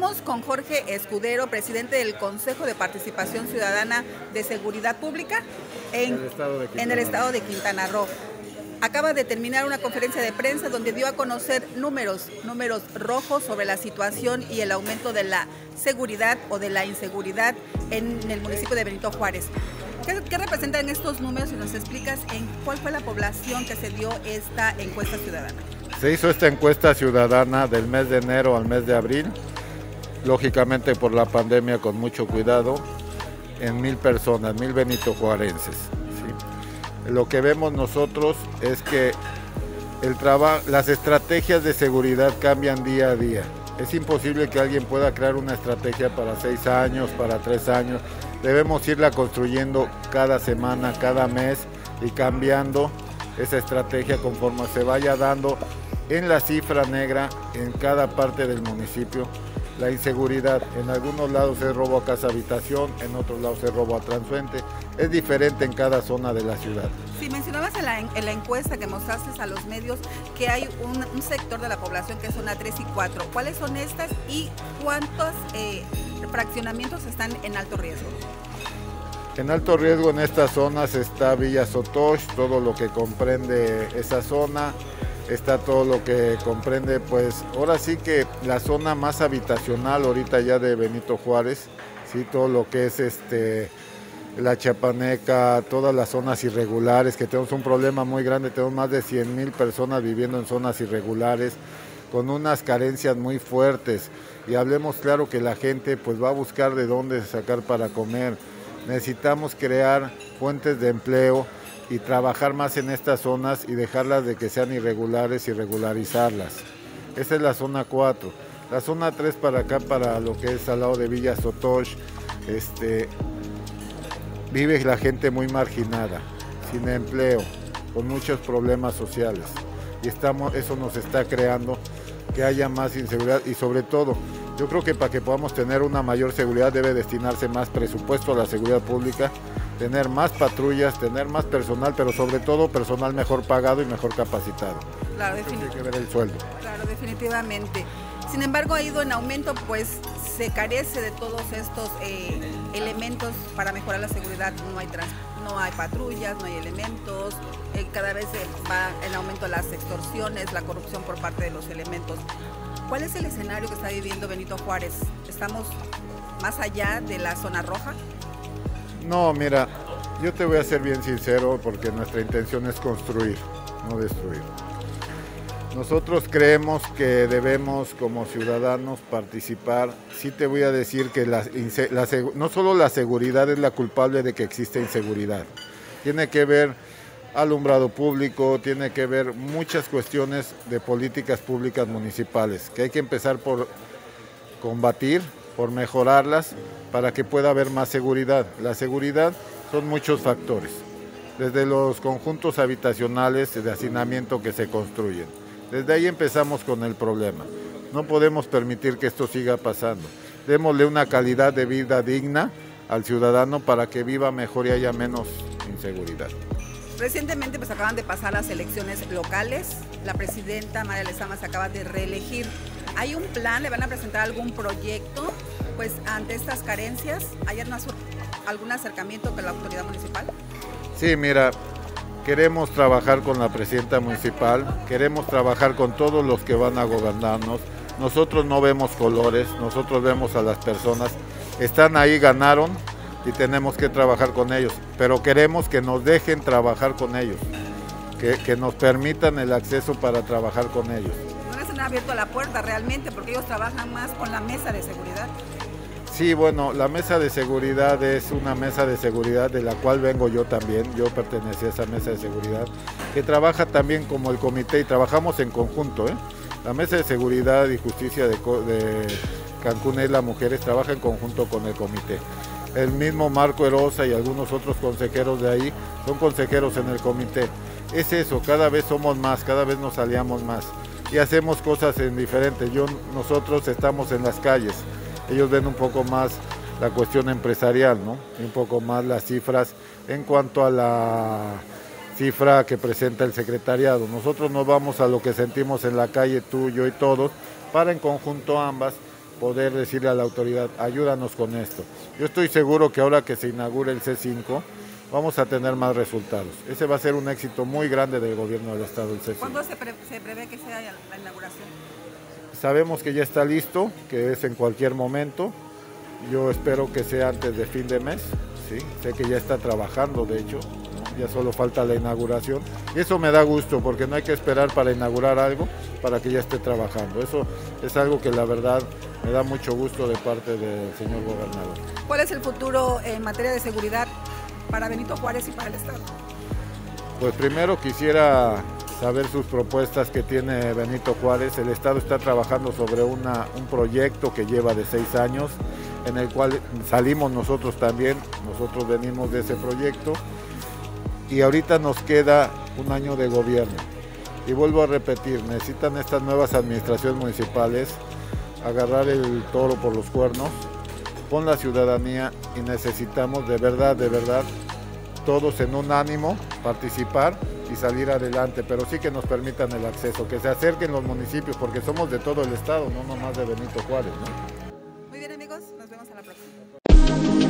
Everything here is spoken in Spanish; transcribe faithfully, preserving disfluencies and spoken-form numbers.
Estamos con Jorge Escudero, presidente del Consejo de Participación Ciudadana de Seguridad Pública en, el estado de en el estado de Quintana Roo. Acaba de terminar una conferencia de prensa donde dio a conocer números, números rojos sobre la situación y el aumento de la seguridad o de la inseguridad en el municipio de Benito Juárez. ¿Qué, qué representan estos números? Y nos explicas en cuál fue la población que se dio esta encuesta ciudadana. Se hizo esta encuesta ciudadana del mes de enero al mes de abril, lógicamente por la pandemia con mucho cuidado, en mil personas, mil benitojuarenses. ¿Sí? Lo que vemos nosotros es que el trabajo, las estrategias de seguridad cambian día a día. Es imposible que alguien pueda crear una estrategia para seis años, para tres años. Debemos irla construyendo cada semana, cada mes y cambiando esa estrategia conforme se vaya dando en la cifra negra en cada parte del municipio. La inseguridad, en algunos lados es robo a casa habitación, en otros lados es robo a transeúnte, es diferente en cada zona de la ciudad. Si mencionabas en la, en la encuesta que mostraste a los medios que hay un, un sector de la población que es zona tres y cuatro, ¿cuáles son estas y cuántos eh, fraccionamientos están en alto riesgo? En alto riesgo en estas zonas está Villa Sotoch, todo lo que comprende esa zona, está todo lo que comprende, pues ahora sí que la zona más habitacional ahorita ya de Benito Juárez, sí, todo lo que es este la Chiapaneca, todas las zonas irregulares, que tenemos un problema muy grande, tenemos más de cien mil personas viviendo en zonas irregulares, con unas carencias muy fuertes, y hablemos claro que la gente pues va a buscar de dónde sacar para comer. Necesitamos crear fuentes de empleo y trabajar más en estas zonas y dejarlas de que sean irregulares y regularizarlas. Esa es la zona cuatro. La zona tres para acá, para lo que es al lado de Villa Sotoch, este, vive la gente muy marginada, sin empleo, con muchos problemas sociales. Y estamos, eso nos está creando que haya más inseguridad y sobre todo, yo creo que para que podamos tener una mayor seguridad debe destinarse más presupuesto a la seguridad pública, tener más patrullas, tener más personal, pero sobre todo personal mejor pagado y mejor capacitado. Claro, definitivamente. Hay que ver el sueldo. Claro, definitivamente. Sin embargo, ha ido en aumento, pues se carece de todos estos eh, elementos para mejorar la seguridad. No hay, trans, no hay patrullas, no hay elementos, eh, cada vez va en aumento las extorsiones, la corrupción por parte de los elementos. ¿Cuál es el escenario que está viviendo Benito Juárez? ¿Estamos más allá de la zona roja? No, mira, yo te voy a ser bien sincero porque nuestra intención es construir, no destruir. Nosotros creemos que debemos como ciudadanos participar. Sí te voy a decir que la, la, no solo la seguridad es la culpable de que exista inseguridad. Tiene que ver alumbrado público, tiene que ver muchas cuestiones de políticas públicas municipales, que hay que empezar por combatir, por mejorarlas, para que pueda haber más seguridad. La seguridad son muchos factores, desde los conjuntos habitacionales de hacinamiento que se construyen. Desde ahí empezamos con el problema. No podemos permitir que esto siga pasando. Démosle una calidad de vida digna al ciudadano para que viva mejor y haya menos inseguridad. Recientemente pues acaban de pasar las elecciones locales, la presidenta María Lezama se acaba de reelegir. ¿Hay un plan? ¿Le van a presentar algún proyecto pues ante estas carencias? ¿Hay algún acercamiento con la autoridad municipal? Sí, mira, queremos trabajar con la presidenta municipal, queremos trabajar con todos los que van a gobernarnos. Nosotros no vemos colores, nosotros vemos a las personas. Están ahí, ganaron, y tenemos que trabajar con ellos, pero queremos que nos dejen trabajar con ellos, que, que nos permitan el acceso para trabajar con ellos. No les han abierto la puerta realmente porque ellos trabajan más con la mesa de seguridad. Sí, bueno, la mesa de seguridad es una mesa de seguridad de la cual vengo yo también, yo pertenecí a esa mesa de seguridad, que trabaja también como el comité y trabajamos en conjunto, ¿eh? La mesa de seguridad y justicia de, de Cancún Isla Mujeres trabaja en conjunto con el comité. El mismo Marco Erosa y algunos otros consejeros de ahí son consejeros en el comité. Es eso, cada vez somos más, cada vez nos aliamos más y hacemos cosas en diferentes. Yo, nosotros estamos en las calles, ellos ven un poco más la cuestión empresarial, ¿no? Y un poco más las cifras en cuanto a la cifra que presenta el secretariado. Nosotros nos vamos a lo que sentimos en la calle, tú, yo y todos, para en conjunto ambas poder decirle a la autoridad, ayúdanos con esto. Yo estoy seguro que ahora que se inaugure el C cinco, vamos a tener más resultados. Ese va a ser un éxito muy grande del gobierno del estado del C cinco. ¿Cuándo se, pre se prevé que sea la inauguración? Sabemos que ya está listo, que es en cualquier momento. Yo espero que sea antes de fin de mes. Sí, sé que ya está trabajando, de hecho, ¿no? Ya solo falta la inauguración. Y eso me da gusto, porque no hay que esperar para inaugurar algo para que ya esté trabajando. Eso es algo que la verdad me da mucho gusto de parte del señor gobernador. ¿Cuál es el futuro en materia de seguridad para Benito Juárez y para el estado? Pues primero quisiera saber sus propuestas que tiene Benito Juárez. El estado está trabajando sobre una, un proyecto que lleva de seis años, en el cual salimos nosotros también, nosotros venimos de ese proyecto, y ahorita nos queda un año de gobierno. Y vuelvo a repetir, necesitan estas nuevas administraciones municipales agarrar el toro por los cuernos con la ciudadanía, y necesitamos de verdad, de verdad, todos en un ánimo, participar y salir adelante, pero sí que nos permitan el acceso, que se acerquen los municipios, porque somos de todo el estado, no nomás de Benito Juárez, ¿no? Muy bien, amigos, nos vemos a la próxima.